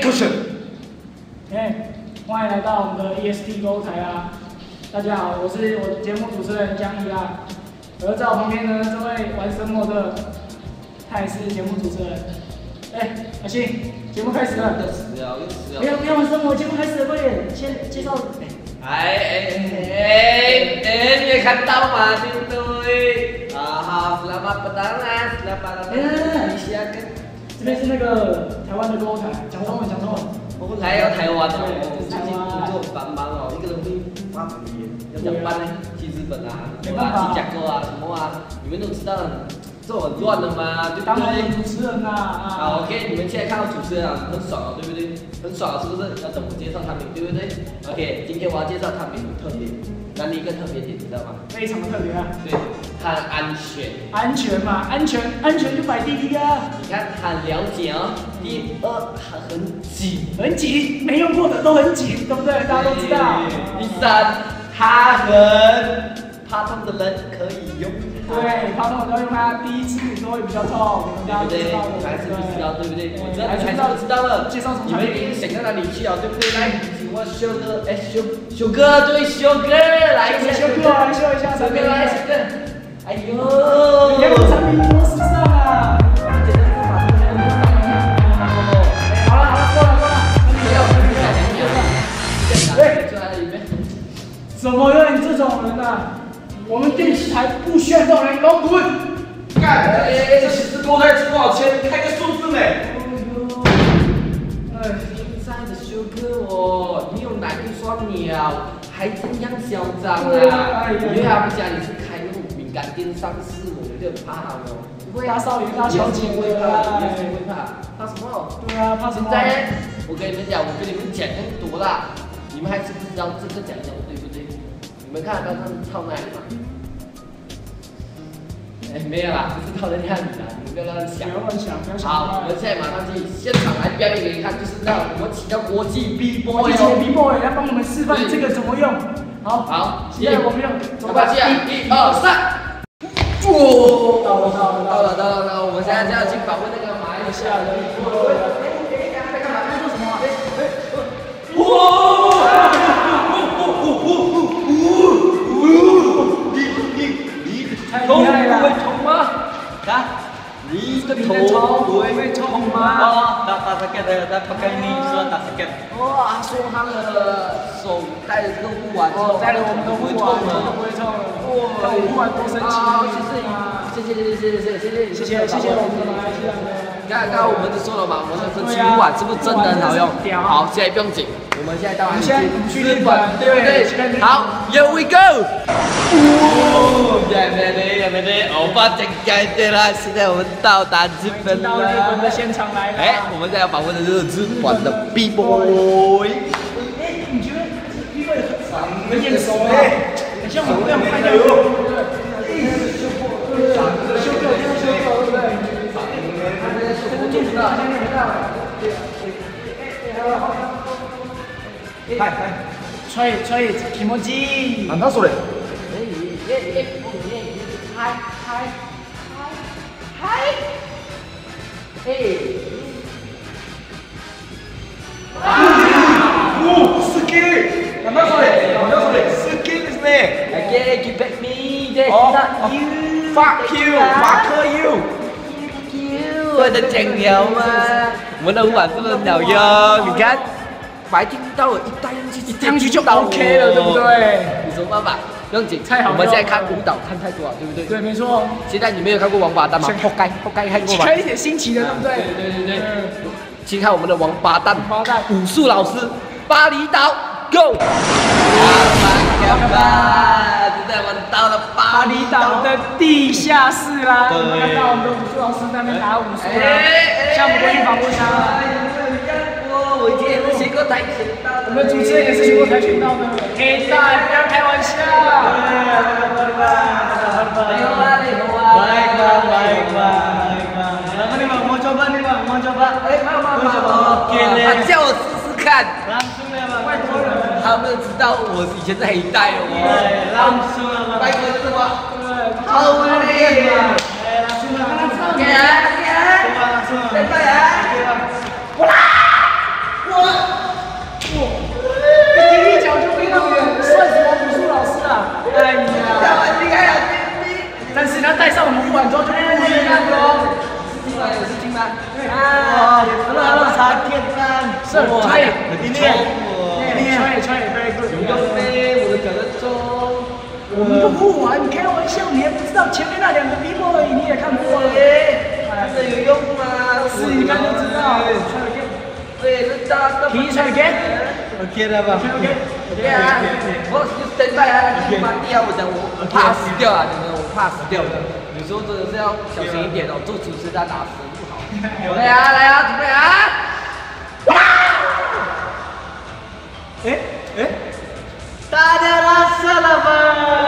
出现。 欢迎来到我们的 EST 购物台啊！大家好，我是节目主持人江怡啊。而在我旁边呢，这位玩神魔的，他也是节目主持人。阿信，节目开始了。不要玩神魔，节目开始了，快点，先介绍。 你也看到嘛，对不对？好，selamat petang lah, selamat petang。 这边是那个台湾的购物台，讲中文，讲中文。 我来到台湾哦，最近工作繁忙哦，一个人会发语言，要怎么办呢？去日本啊，去加州啊，什么啊？你们都知道这很乱的嘛，对不对？ 当然主持人啊。 好 ，OK， 你们现在看到主持人啊，很爽哦，对不对？很爽，是不是？要怎么介绍产品，对不对 ？OK， 今天我要介绍产品的特点，哪里一个特别点，你知道吗？ 非常的特别啊。 对，它很安全。 安全嘛，安全就摆第一啊。 你看，很了解哦。第二，它很紧， 很紧，没用过的都很紧，对不对？大家都知道。 第三，它很怕痛的人可以用。 对，怕痛的都用它，第一次都会比较痛，你们大家都知道的。 还是不知道，对不对？我这还是不知道了。 介绍什么？ 你们一定想到哪里去啊？对不对？来，请我修哥，修哥，对，修哥，来一下， 修哥，来秀一下产品， 来，修哥。哎呦， 你看产品多时尚啊！好了，够了。怎么了？你这种人啊！我们电视台不需要这种人，给我滚！ 干！这10多台值多少钱？开个数字没？ 现在的修哥哦，你有哪根双鸟，还这样嚣张啊？因为他们家里是开那种敏感电商市，我有点怕哦。 不会啊，少爷大小姐会怕，也会怕，怕什么？ 对啊，怕什么？ 现在我跟你们讲，我跟你们讲更多啦，你们还知不知道这个讲究对不对？你们看刚刚抄哪里吗？没有啦，不是抄在那里啦，你们不要乱想。 不要乱想，不要想。 好，我们现在马上去现场来表演给你看，就是让我们请到国际 B-boy 哦 ，B-boy 来帮我们示范这个怎么用。好，现在我们用走吧，1、2、3。到了，我们现在就要去访问那个马来西亚的。 在干嘛？在做什么？太厉害了！ 会痛吗？你的头不会痛吗？ tak sakit dah pakai ni so tak sakit。 哇，说他的手戴着这个护腕， 戴了我们的护腕，都不会痛了。哇，护腕多神奇！谢谢我们的马来西亚的。 刚刚我们就说了嘛，我们的神奇护腕是不是真的很好用？好，现在不用紧，我们现在到去日本，对不对？ 好 ，Here we go。没得，欧巴真开心啦！现在我们到达日本了， 到日本的现场来了。 我们现在要访问的就是日本的 B-boy。 你觉得 B-boy 很眼熟很像我们这样拍的，对不对？修过，对不对？吹気持ちいい。 なんだそれ？好き！なんだそれ？好きですね。 Okay, give back me. That's not you. Fuck you！ 我的酱料嘛，我们的护腕是不是很好用？你看，白听到了，一戴上去就 OK 了，对不对？有什么办法？不用紧，我们现在看舞蹈看太多了，对不对？ 对，没错。 现在你没有看过王八蛋吗？活该看过吗？ 看一点新奇的，对不对？ 对。请看我们的王八蛋武术老师巴厘岛 ，Go！ 现在我们到了巴厘岛的地下室啦，我们看到我们的武术老师在那边打武术啦，像我们过去访问他。 我以前也是学过跆拳道的， 我们主持人也是学过跆拳道的。黑带，不要开玩笑。 Baik. Mau coba nih bang, mau coba. 他叫我试试看。 Langsung ya bang. 他们知道我以前是黑带哦。 Langsung ya bang. 拜托是吗？好嘞。 Langsung ya bang. Ya. 来吧， 来吧呀！哇！ 要带上我们护腕之后就不一样喽。 有事情吗？ 啊，kalau sakit kan. 是，吹，吹 ，very good。 有用呗，我的脚在中。 我们的护腕，你开玩笑，你还不知道前面那2个 people 而已，你也看不过了。 真的有用吗？ 是，你看就知道。 对，这大。 Can you try again? Okey dah bang. Okay. 啊，我 stand by 啊，你妈第二我讲我怕死掉啊，真的我怕死掉的。有时候真的是要小心一点哦，做主持人打死不好。来啊，来啊，准备啊！ Tak ada rasa lah bang.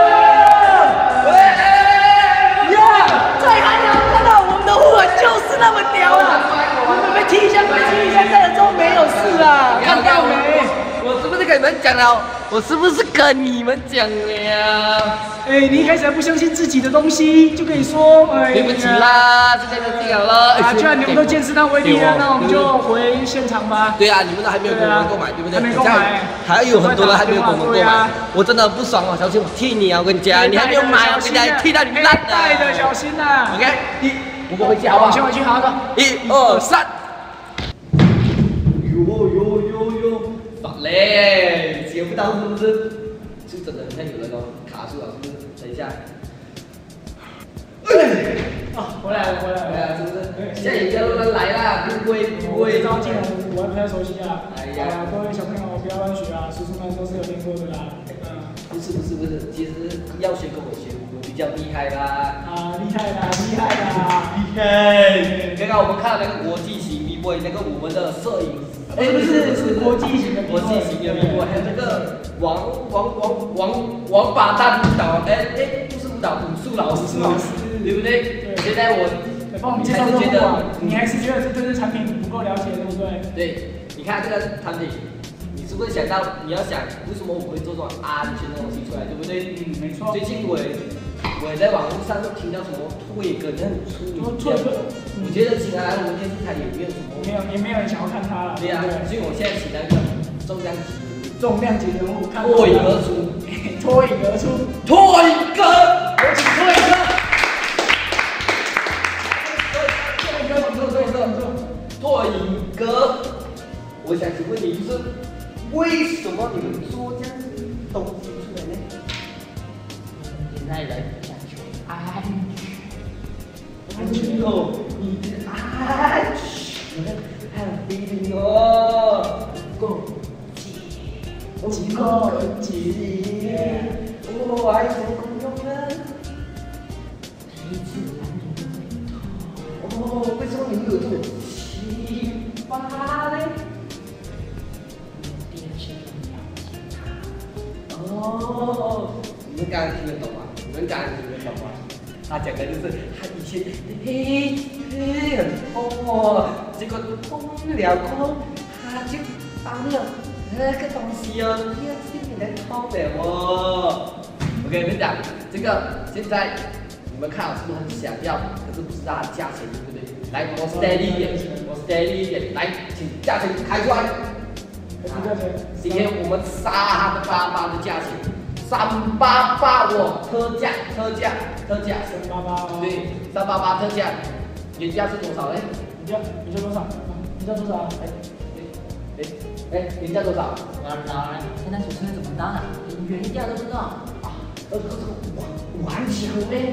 最还能看到我们的护腕就是那么屌啊！我们被踢一下，带了之后没有事啊，看到没？ 我是不是跟你们讲了？我是不是跟你们讲了？ 哎，你一开始还不相信自己的东西，就可以说，哎， 对不起啦，现在就这样了。 啊，既然你们都见识到威力了，那我们就回现场吧。 对啊，你们都还没有跟我们购买，对不对？ 还没购买， 还有很多人还没有跟我们购买，我真的很不爽哦，小心我踢你啊！我跟你讲，你还没有买，我跟你讲，踢到你烂了。 带的小心呐。 OK，我们回去好不好？ 先回去，好的。 1、2、3。哟，爽嘞！接不到是不是？是真的，你看有人哦，卡住了是不是？等一下。 回来了， 是不是？现在也叫人来啦，不会。 这招技能我还不太熟悉啊。 哎呀， 各位小朋友不要乱学啊，叔叔们都是有练过的啦。 不是，其实要学跟我学，我比较厉害啦。 啊，厉害啦！ 刚刚我们看了那个国际型 B-boy， 那个我们的摄影， 不是国际型的 B-boy， 国际型的 B-boy， 还有那个王八蛋舞蹈，不是舞蹈，武术老师，对不对？现在我帮我们介绍这个话，你还是觉得对这产品不够了解，对不对？ 对，你看这个产品，你是不是想到你要想为什么我会做这种安全的东西出来，对不对？ 没错。 最近我也在网络上都听到什么拓野哥，你很出名，我觉得请他来我们电视台也没有什么， 也没有人想要看他了。 对呀，所以我现在请那个重量级人物，脱颖而出， 脱颖哥， 有请脱颖哥。拓颖哥，我想请问你，就是为什么你们做这样子东西出来呢？现在人讲求安全哦，你的安全还有feeling哦，够急，我还成功用了，第一次安全为什么你们有这种奇葩嘞？你们刚刚听得懂吗？他讲的就是他以前很痛哦，结果痛了过后，他就把那个东西哦，第二次变得痛了哦。我跟你们讲，这个现在你们看我是不是很想要？可是不知道它的价钱对不对？来，我 steady 一点，来，请价钱开出来。今天我们杀他的88的价钱，388哦，特价，388，对，388特价，原价是多少嘞？ 原价多少？ 原价多少？ 现在主持人怎么当啊？连原价都不知道啊？ 完强嘞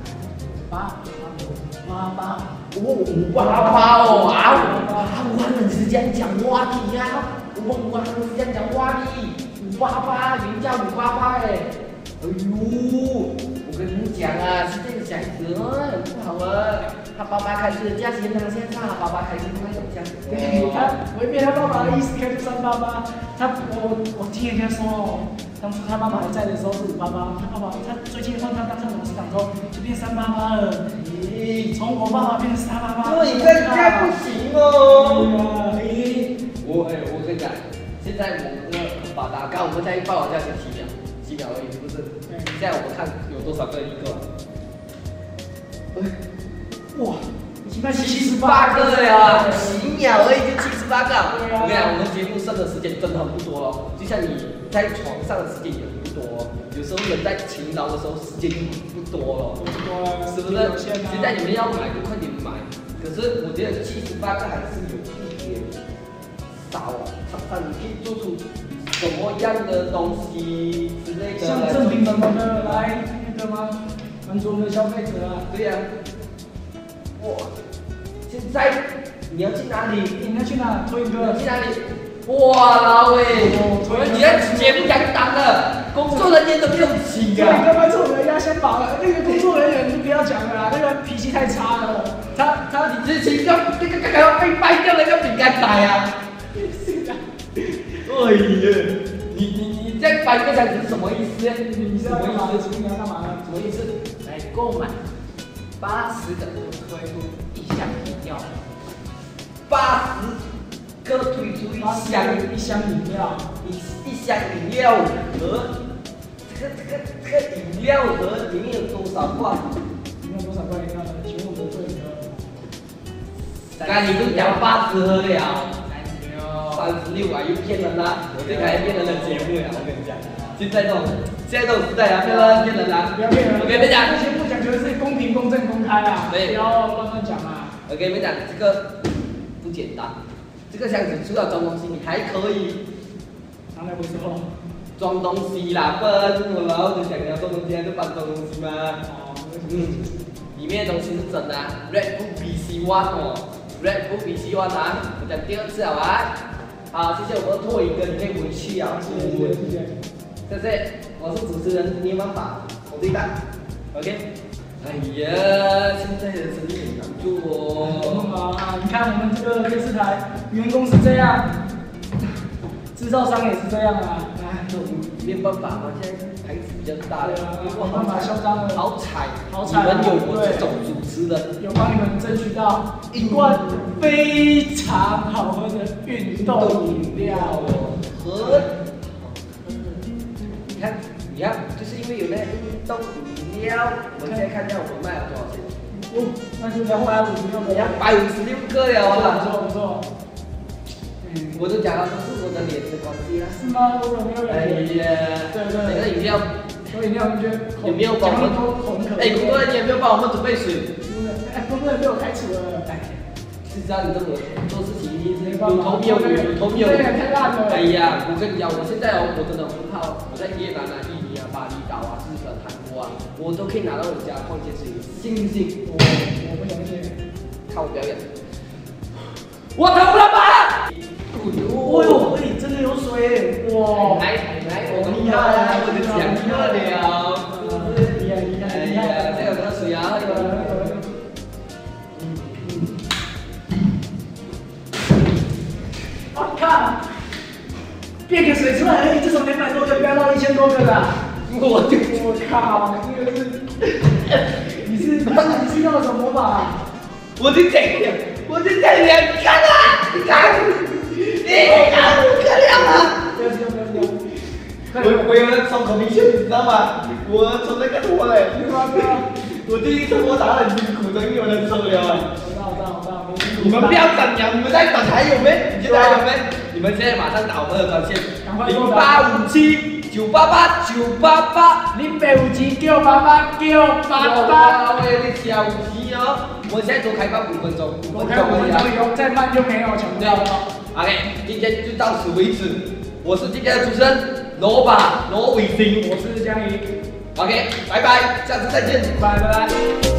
！588 哦啊！我们是这样讲话的呀，我们是这样讲话的，588原价588哎，哎呦，我跟你们讲啊，现在的小孩子很不好啊，他爸爸开始的价钱呢，现在他爸爸开始那种价钱， 对，他违背他爸爸的意思开出388，我听人家说哦。当初他爸爸还在的时候是588，他最近换他当上董事长之后就变388了。从我爸爸变成388。 你这样不行哦。我跟你讲，现在我们的很发达，刚我们在报价钱7秒而已，是不是？现在我们看有多少个一个。哇，78个呀！7秒而已就78个。我跟你讲，我们节目剩的时间真的很不多了，就像你在床上的时间也很不多。 多，有时候人在勤劳的时候，时间就不多了，是不是？ 啊现在你们要买就快点买，可是我觉得78个还是有一点少啊，看你可以做出什么样的东西之类的。 像正品什么的来那个吗？满足我们的消费者啊。 对呀、哇，现在你要去哪里？ 你要去哪？托一个去哪里？哇，老伟，你的节目讲档了，工作人员都没有请对， 啊。 刚刚做人压先绑了，那个工作人员就不要讲了啦，那个脾气太差了。他你之前要那个被掰掉了一个饼干台啊！哎呀，你这样掰个箱子是什么意思？ 你是要干嘛？你要干嘛呢？ 什么意思？来购买80个推出一箱饮料，80个推出一箱饮料， 一箱饮料盒，这个饮料盒里面有多少罐？ 里面有多少罐饮料呢？请问我们的队员。 刚你都讲80盒了，36啊，又骗人啦！我这台骗人的节目呀，我跟你讲，现在这种时代啊，骗人啊！ 不要骗人！ 我跟你讲， 这节目讲求的是公平、公正、公开啊，不要乱乱讲啊！ 我跟你们讲，这个不简单。这个箱子除了装东西，你还可以拿来回收。 装东西啦，不然我老子想要装东西还是搬装东西吗？里面的东西是真的、啊、，Red Bull BC One 哦 ，Red Bull BC One 啊，我讲第2次了啊。好，谢谢我们拓一个，你可以回去啊。谢谢，我是主持人捏办法，我最大 ，OK。哎呀，现在的生意很难做哦。 你看我们这个电视台，员工是这样，制造商也是这样啊。 没有办法嘛，现在牌子比较大了，如果办法嚣张了， 好彩， 好彩， 你们有我这种主持人， 有帮你们争取到一罐非常好喝的运动饮料哦。 喝，你看，就是因为有那个运动饮料，我们现在看一下我们卖了多少钱。 哦，那就256个 256个了啊！ 不错不错。 我就讲了，都是我的脸的关系啦。 是吗？我有没有？ 哎呀， 对， 那个饮料， 饮料你觉得有没有帮我们？哎，工作人员有没有帮我们准备水？ 哎，工作人员被我开除了。哎， 是这样，你这么做事情一定是有头没有尾，有头没有尾。 太烂了。 哎呀，我跟你讲，我现在我真的很怕，我在越南啊、印尼啊、巴厘岛啊、日本、韩国啊，我都可以拿到人家矿泉水，信不信？ 我不相信。 看我表演。我疼了吧？ 哦呦，哎，真的有水！哇， 来，我厉害啊！我就讲过了， 厉害！ 哎呀，这有个水啊！ 我靠，变个水出来而已，这种200多个飙到1000多个的。我靠，这个是，你是用了什么魔法？ 我就讲你，你看啊，你看，不可了啊！ 不要， 我有人抽口鼻血，你知道吗？我抽那个多嘞，我第一次我打很辛苦的，因为有人抽了。 我知道。 你们不要等了，你们在等还有没？你觉得还有没？你们现在马上打我们的专线0857-988-988，0857-988-988。我有点小急哦，我现在多开放5分钟，5分钟以后再慢就没有强调了。 OK， 今天就到此为止。我是今天的主持人罗伟星， 我是江怡。 OK， 拜拜，下次再见， 拜拜。